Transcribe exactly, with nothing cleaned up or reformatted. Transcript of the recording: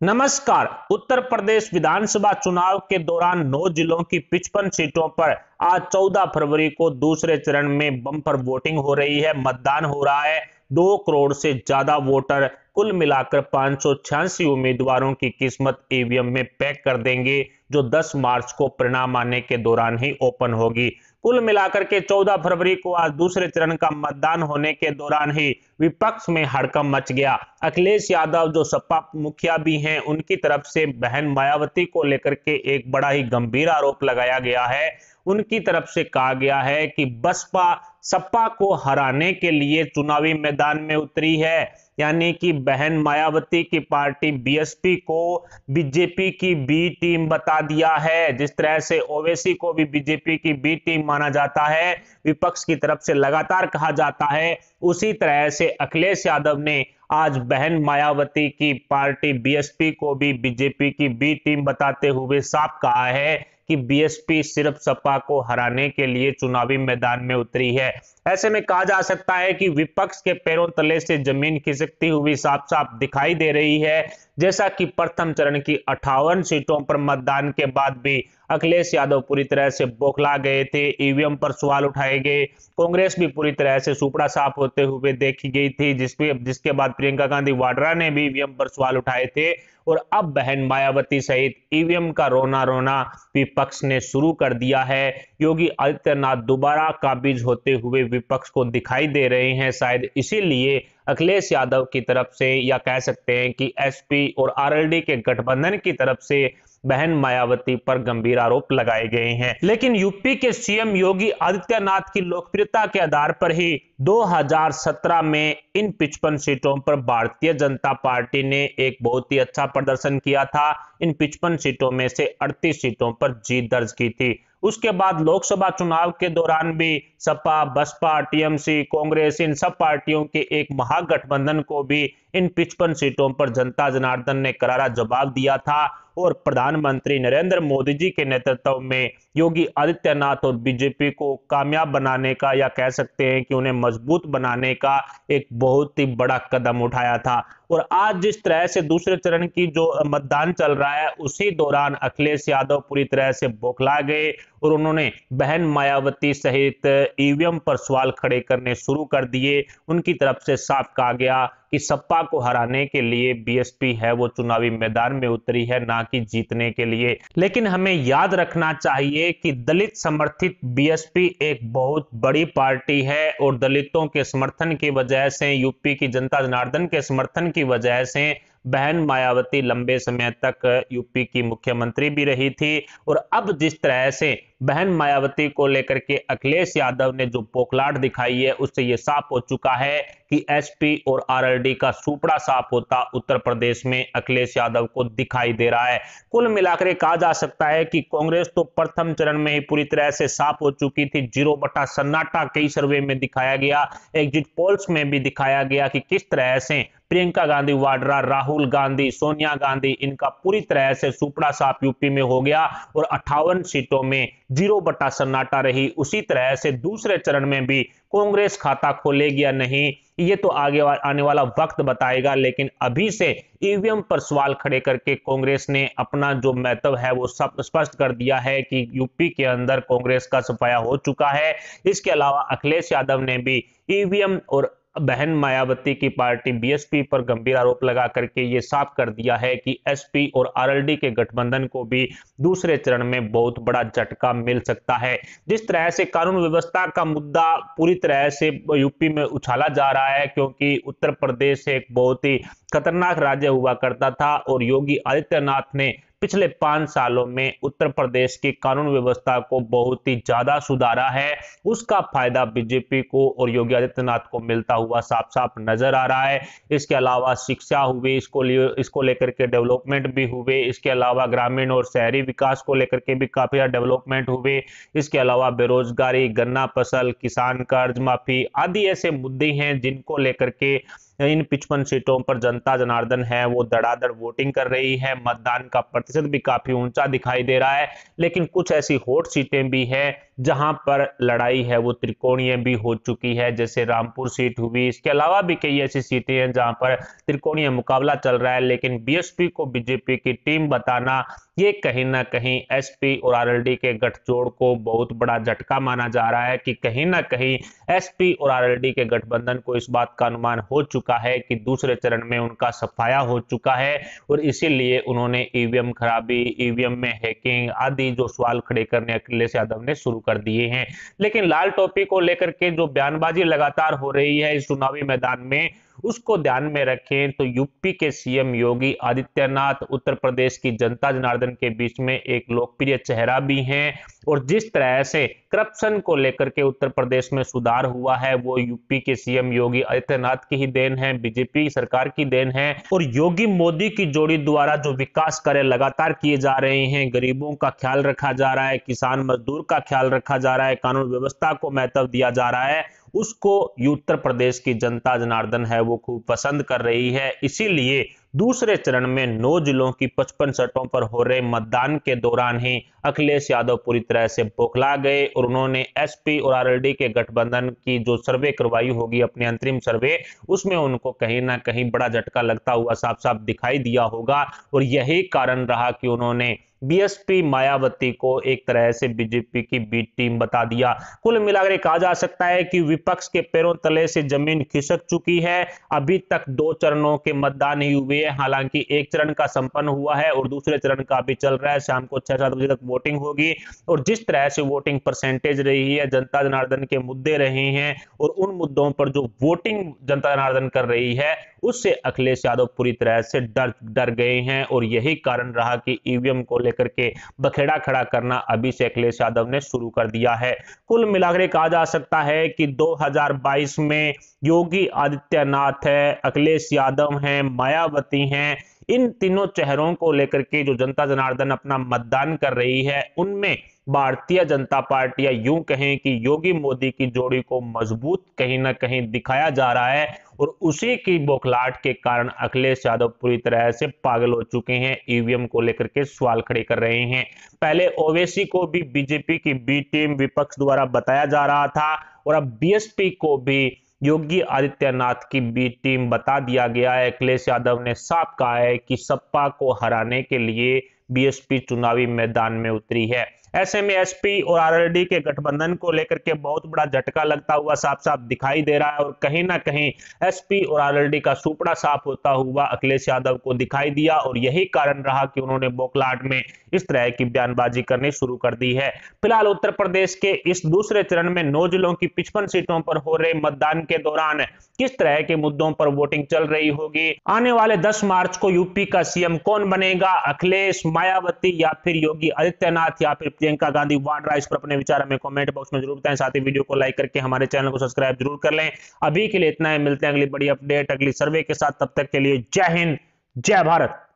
नमस्कार। उत्तर प्रदेश विधानसभा चुनाव के दौरान नौ जिलों की पचपन सीटों पर आज चौदह फरवरी को दूसरे चरण में बम्पर वोटिंग हो रही है, मतदान हो रहा है। दो करोड़ से ज्यादा वोटर कुल मिलाकर पाँच सौ छियासी उम्मीदवारों की किस्मत ईवीएम में पैक कर देंगे, जो दस मार्च को परिणाम आने के दौरान ही ओपन होगी। कुल मिलाकर के चौदह फरवरी को आज दूसरे चरण का मतदान होने के दौरान ही विपक्ष में हड़कंप मच गया। अखिलेश यादव जो सपा मुखिया भी हैं, उनकी तरफ से बहन मायावती को लेकर के एक बड़ा ही गंभीर आरोप लगाया गया है। उनकी तरफ से कहा गया है कि बसपा सपा को हराने के लिए चुनावी मैदान में उतरी है, यानी कि बहन मायावती की पार्टी बीएसपी को बीजेपी की बी टीम बता दिया है। जिस तरह से ओवैसी को भी बीजेपी की बी टीम माना जाता है, विपक्ष की तरफ से लगातार कहा जाता है, उसी तरह से अखिलेश यादव ने आज बहन मायावती की पार्टी बीएसपी को भी बीजेपी की बी टीम बताते हुए साफ कहा है कि बीएसपी सिर्फ सपा को हराने के लिए चुनावी मैदान में उतरी है। ऐसे में कहा जा सकता है कि विपक्ष के पैरों तले से जमीन खिसकती हुई साफ साफ दिखाई दे रही है। जैसा कि प्रथम चरण की अट्ठावन सीटों पर मतदान के बाद भी अखिलेश यादव पूरी तरह से बौखला गए थे, ईवीएम पर सवाल उठाए गए। कांग्रेस भी पूरी तरह से सुपड़ा साफ होते हुए देखी गई थी, जिसपे जिसके बाद प्रियंका गांधी वाड्रा ने भी ईवीएम पर सवाल उठाए थे। और अब बहन मायावती सहित ईवीएम का रोना रोना विपक्ष ने शुरू कर दिया है। योगी आदित्यनाथ दोबारा काबिज होते हुए विपक्ष को दिखाई दे रहे हैं। शायद इसीलिए अखिलेश यादव की तरफ से, या कह सकते हैं कि एसपी और आरएलडी के गठबंधन की तरफ से बहन मायावती पर गंभीर आरोप लगाए गए हैं। लेकिन यूपी के सीएम योगी आदित्यनाथ की लोकप्रियता के आधार पर ही दो हज़ार सत्रह में इन पचपन सीटों पर भारतीय जनता पार्टी ने एक बहुत ही अच्छा प्रदर्शन किया था। इन पचपन सीटों में से अड़तीस सीटों पर जीत दर्ज की थी। उसके बाद लोकसभा चुनाव के दौरान भी सपा, बसपा, टीएमसी, कांग्रेस, इन सब पार्टियों के एक महागठबंधन को भी इन पचपन सीटों पर जनता जनार्दन ने करारा जवाब दिया था। और प्रधानमंत्री नरेंद्र मोदी जी के नेतृत्व में योगी आदित्यनाथ और बीजेपी को कामयाब बनाने का, या कह सकते हैं कि उन्हें मजबूत बनाने का एक बहुत ही बड़ा कदम उठाया था। और आज जिस तरह से दूसरे चरण की जो मतदान चल रहा है, उसी दौरान अखिलेश यादव पूरी तरह से बौखला गए और उन्होंने बहन मायावती सहित ईवीएम पर सवाल खड़े करने शुरू कर दिए। उनकी तरफ से साफ कहा गया कि सपा को हराने के लिए बीएसपी है वो चुनावी मैदान में उतरी है, ना कि जीतने के लिए। लेकिन हमें याद रखना चाहिए कि दलित समर्थित बीएसपी एक बहुत बड़ी पार्टी है और दलितों के समर्थन की वजह से, यूपी की जनता जनार्दन के समर्थन की वजह से बहन मायावती लंबे समय तक यूपी की मुख्यमंत्री भी रही थी। और अब जिस तरह से बहन मायावती को लेकर के अखिलेश यादव ने जो पोखलाट दिखाई है, उससे यह साफ हो चुका है कि एसपी और आरएलडी का सुपड़ा साफ होता उत्तर प्रदेश में अखिलेश यादव को दिखाई दे रहा है। कुल मिलाकर कहा जा सकता है कि कांग्रेस तो प्रथम चरण में ही पूरी तरह से साफ हो चुकी थी। जीरो बटा सन्नाटा कई सर्वे में दिखाया गया, एग्जिट पोल्स में भी दिखाया गया कि किस तरह से प्रियंका गांधी वाड्रा, राहुल गांधी, सोनिया गांधी, इनका पूरी तरह से सुपड़ा साफ यूपी में हो गया और अट्ठावन सीटों में जीरो बटा सन्नाटा रही। उसी तरह से दूसरे चरण में भी कांग्रेस खाता खोलेगी या नहीं, ये तो आगे आने वाला वक्त बताएगा। लेकिन अभी से ईवीएम पर सवाल खड़े करके कांग्रेस ने अपना जो महत्व है वो सब स्पष्ट कर दिया है कि यूपी के अंदर कांग्रेस का सफाया हो चुका है। इसके अलावा अखिलेश यादव ने भी ईवीएम और बहन मायावती की पार्टी बीएसपी पर गंभीर आरोप लगा करके ये साफ कर दिया है कि एसपी और आरएलडी के गठबंधन को भी दूसरे चरण में बहुत बड़ा झटका मिल सकता है। जिस तरह से कानून व्यवस्था का मुद्दा पूरी तरह से यूपी में उछाला जा रहा है, क्योंकि उत्तर प्रदेश एक बहुत ही खतरनाक राज्य हुआ करता था और योगी आदित्यनाथ ने पिछले पांच सालों में उत्तर प्रदेश की कानून व्यवस्था को बहुत ही ज्यादा सुधारा है। उसका फायदा बीजेपी को और योगी आदित्यनाथ को मिलता हुआ साफ साफ नजर आ रहा है। इसके अलावा शिक्षा हुई, इसको इसको लेकर के डेवलपमेंट भी हुए। इसके अलावा ग्रामीण और शहरी विकास को लेकर के भी काफी डेवलपमेंट हुए। इसके अलावा बेरोजगारी, गन्ना फसल, किसान कर्ज माफी आदि ऐसे मुद्दे हैं जिनको लेकर के इन पचपन सीटों पर जनता जनार्दन है वो धड़ाधड़ वोटिंग कर रही है। मतदान का प्रतिशत भी काफी ऊंचा दिखाई दे रहा है। लेकिन कुछ ऐसी हॉट सीटें भी हैं जहां पर लड़ाई है वो त्रिकोणीय भी हो चुकी है, जैसे रामपुर सीट हुई। इसके अलावा भी कई ऐसी सीटें हैं जहां पर त्रिकोणीय मुकाबला चल रहा है, लेकिन बीएसपी को बीजेपी की टीम बताना ये कहीं ना कहीं एसपी और आरएलडी के गठजोड़ को बहुत बड़ा झटका माना जा रहा है कि कहीं ना कहीं एसपी और आरएलडी के गठबंधन को इस बात का अनुमान हो चुका है कि दूसरे चरण में उनका सफाया हो चुका है, और इसीलिए उन्होंने ईवीएम खराबी, ईवीएम में हैकिंग आदि जो सवाल खड़े करने अखिलेश यादव ने शुरू कर दिए हैं। लेकिन लाल टोपी को लेकर के जो बयानबाजी लगातार हो रही है इस चुनावी मैदान में, उसको ध्यान में रखें तो यूपी के सीएम योगी आदित्यनाथ उत्तर प्रदेश की जनता जनार्दन के बीच में एक लोकप्रिय चेहरा भी हैं, और जिस तरह से करप्शन को लेकर के उत्तर प्रदेश में सुधार हुआ है वो यूपी के सीएम योगी आदित्यनाथ की ही देन है, बीजेपी सरकार की देन है। और योगी मोदी की जोड़ी द्वारा जो विकास कार्य लगातार किए जा रहे हैं, गरीबों का ख्याल रखा जा रहा है, किसान मजदूर का ख्याल रखा जा रहा है, कानून व्यवस्था को महत्व दिया जा रहा है, उसको उत्तर प्रदेश की जनता जनार्दन है वो खूब पसंद कर रही है। इसीलिए दूसरे चरण में नौ जिलों की पचपन सीटों पर हो रहे मतदान के दौरान ही अखिलेश यादव पूरी तरह से बौखला गए, और उन्होंने एसपी और आरएलडी के गठबंधन की जो सर्वे करवाई होगी, अपने अंतरिम सर्वे, उसमें उनको कहीं ना कहीं बड़ा झटका लगता हुआ साफ साफ दिखाई दिया होगा, और यही कारण रहा कि उन्होंने बीएसपी मायावती को एक तरह से बीजेपी की बी टीम बता दिया। कुल मिलाकर कहा जा सकता है कि विपक्ष के पैरों तले से जमीन खिसक चुकी है। अभी तक दो चरणों के मतदान ही हुए हैं, हालांकि एक चरण का संपन्न हुआ है और दूसरे चरण का अभी चल रहा है। शाम को छह सात बजे तक वोटिंग होगी, और जिस तरह से वोटिंग परसेंटेज रही है, जनता जनार्दन के मुद्दे रहे हैं, और उन मुद्दों पर जो वोटिंग जनता जनार्दन कर रही है उससे अखिलेश यादव पूरी तरह से डर डर गए हैं, और यही कारण रहा कि ईवीएम को लेकर के बखेड़ा खड़ा करना अभी से अखिलेश यादव ने शुरू कर दिया है। कुल मिलाकर कहा जा सकता है कि दो हज़ार बाईस में योगी आदित्यनाथ है, अखिलेश यादव हैं, मायावती हैं, इन तीनों चेहरों को लेकर के जो जनता जनार्दन अपना मतदान कर रही है, उनमें भारतीय जनता पार्टी या यूं कहें कि योगी मोदी की जोड़ी को मजबूत कहीं ना कहीं दिखाया जा रहा है, और उसी की बौखलाहट के कारण अखिलेश यादव पूरी तरह से पागल हो चुके हैं, ईवीएम को लेकर के सवाल खड़े कर रहे हैं। पहले ओवैसी को भी बीजेपी की बी टीम विपक्ष द्वारा बताया जा रहा था, और अब बीएसपी को भी योगी आदित्यनाथ की बी टीम बता दिया गया है। अखिलेश यादव ने साफ कहा है कि सपा को हराने के लिए बीएसपी चुनावी मैदान में उतरी है। ऐसे में एसपी और आरएलडी के गठबंधन को लेकर के बहुत बड़ा झटका लगता हुआ साफ साफ दिखाई दे रहा है, और कहीं ना कहीं एसपी और आरएलडी का सुपड़ा साफ होता हुआ अखिलेश यादव को दिखाई दिया, और यही कारण रहा कि उन्होंने बौखलाहट में इस तरह की बयानबाजी करनी शुरू कर दी है। फिलहाल उत्तर प्रदेश के इस दूसरे चरण में नौ जिलों की पचपन सीटों पर हो रहे मतदान के दौरान किस तरह के मुद्दों पर वोटिंग चल रही होगी, आने वाले दस मार्च को यूपी का सीएम कौन बनेगा, अखिलेश, मायावती या फिर योगी आदित्यनाथ या फिर प्रियंका गांधी वाड्रा, इस पर अपने विचार हमें कमेंट बॉक्स में जरूर बताएं। साथ ही वीडियो को लाइक करके हमारे चैनल को सब्सक्राइब जरूर कर लें। अभी के लिए इतना ही, मिलते हैं अगली बड़ी अपडेट अगली सर्वे के साथ, तब तक के लिए जय हिंद, जय भारत।